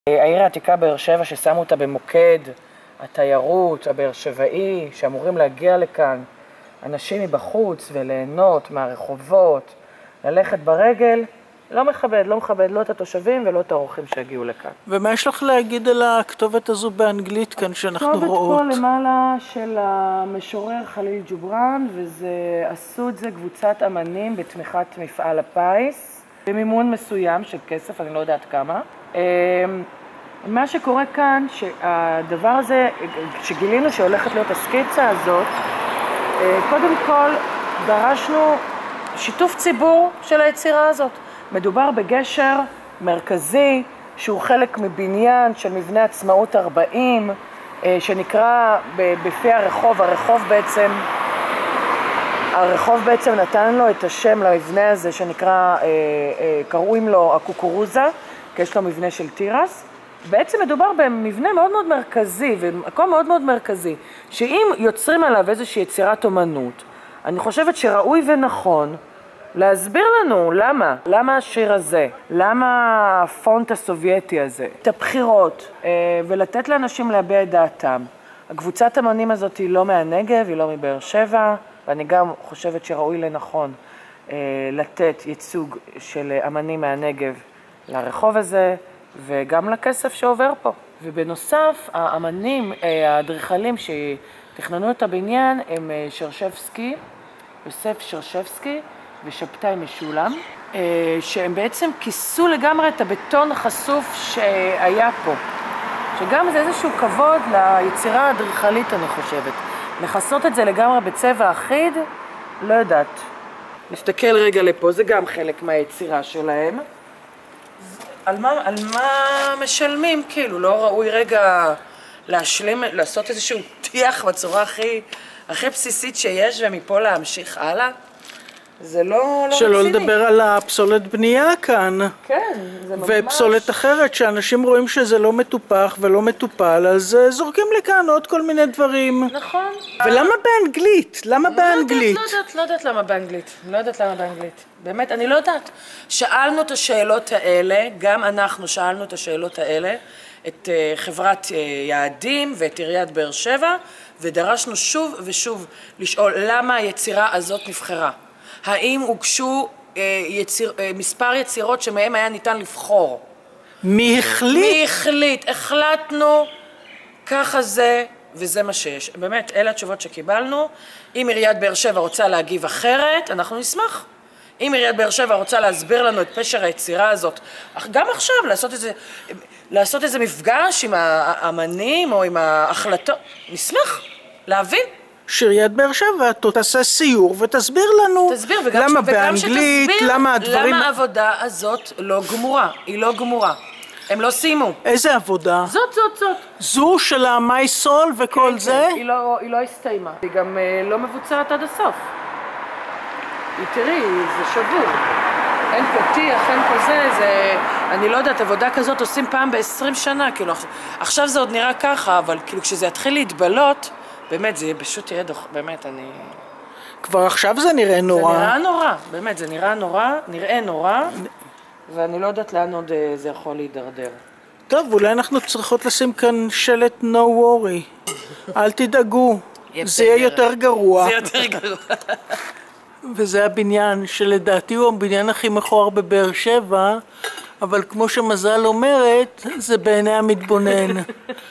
העיר העתיקה באר שבע ששמו אותה במוקד התיירות הבאר שבעי, שאמורים להגיע לכאן אנשים מבחוץ וליהנות מהרחובות, ללכת ברגל, לא מכבד לא את התושבים ולא את האורחים שהגיעו לכאן. ומה יש לך להגיד על הכתובת הזו באנגלית כאן שאנחנו רואות? הכתובת פה למעלה של המשורר חליל ג'ובראן, עשו את זה קבוצת אמנים בתמיכת מפעל הפיס, במימון מסוים של כסף, אני לא יודעת כמה. מה שקורה כאן, שהדבר הזה, שגילינו שהולכת להיות הסקיצה הזאת, קודם כל דרשנו שיתוף ציבור של היצירה הזאת. מדובר בגשר מרכזי שהוא חלק מבניין של מבנה עצמאות 40, שנקרא בפי הרחוב בעצם נתן לו את השם למבנה הזה שנקרא, קוראים לו הקוקורוזה, כי יש לו מבנה של תירס. בעצם מדובר במבנה מאוד מאוד מרכזי, ומקום מאוד מאוד מרכזי, שאם יוצרים עליו איזושהי יצירת אומנות, אני חושבת שראוי ונכון להסביר לנו למה השיר הזה, למה הפונט הסובייטי הזה, את הבחירות, ולתת לאנשים להביע את דעתם. הקבוצת אמנים הזאת היא לא מהנגב, היא לא מבאר שבע, ואני גם חושבת שראוי לנכון לתת ייצוג של אמנים מהנגב לרחוב הזה, וגם לכסף שעובר פה. ובנוסף, האמנים, האדריכלים שתכננו את הבניין הם שרשבסקי, יוסף שרשבסקי ושבתאי משולם, שהם בעצם כיסו לגמרי את הבטון החשוף שהיה פה. שגם זה איזשהו כבוד ליצירה האדריכלית, אני חושבת. לחסות את זה לגמרי בצבע אחיד, לא יודעת. נסתכל רגע לפה, זה גם חלק מהיצירה שלהם. על מה משלמים, כאילו, לא ראוי רגע להשלים, לעשות איזשהו טיח בצורה הכי בסיסית שיש, ומפה להמשיך הלאה? זה לא רציני. שלא לדבר על הפסולת בנייה כאן. כן, זה ממש. ופסולת אחרת, שאנשים רואים שזה לא מטופח ולא מטופל, אז זורקים לכאן עוד כל מיני דברים. נכון. ולמה באנגלית? למה באנגלית? לא יודעת למה באנגלית. באמת, אני לא יודעת. שאלנו את השאלות האלה, גם אנחנו שאלנו את השאלות האלה, את חברת יעדים ואת עיריית באר שבע, ודרשנו שוב ושוב לשאול למה היצירה הזאת נבחרה. האם הוגשו מספר יצירות שמהם היה ניתן לבחור? מי החליט? החלטנו, ככה זה, וזה מה שיש. באמת, אלה התשובות שקיבלנו. אם עיריית באר שבע רוצה להגיב אחרת, אנחנו נשמח. אם עיריית באר שבע רוצה להסביר לנו את פשר היצירה הזאת, גם עכשיו לעשות איזה מפגש עם האמנים או עם ההחלטות, נשמח להבין. שעיריית באר שבע תעשה סיור ותסביר לנו למה באנגלית, למה הדברים... למה העבודה הזאת לא גמורה, היא לא גמורה. הם לא סיימו. איזה עבודה? זאת. זו של המייסול וכל זה? היא לא הסתיימה. היא גם לא מבוצעת עד הסוף. תראי, זה שבור. אין פה טיח, אין פה זה... אני לא יודעת, עבודה כזאת עושים פעם ב-20 שנה, כאילו, עכשיו זה עוד נראה ככה, אבל כאילו כשזה יתחיל להתבלות, באמת, זה פשוט יהיה באמת, כבר עכשיו זה נראה נורא. זה נראה נורא, באמת, זה נראה נורא, ואני לא יודעת לאן עוד זה יכול להידרדר. טוב, אולי אנחנו צריכות לשים כאן שלט no worry. אל תדאגו, זה יהיה יותר גרוע. זה יותר גרוע. וזה הבניין שלדעתי הוא הבניין הכי מכוער בבאר שבע, אבל כמו שמזל אומרת, זה בעיני המתבונן.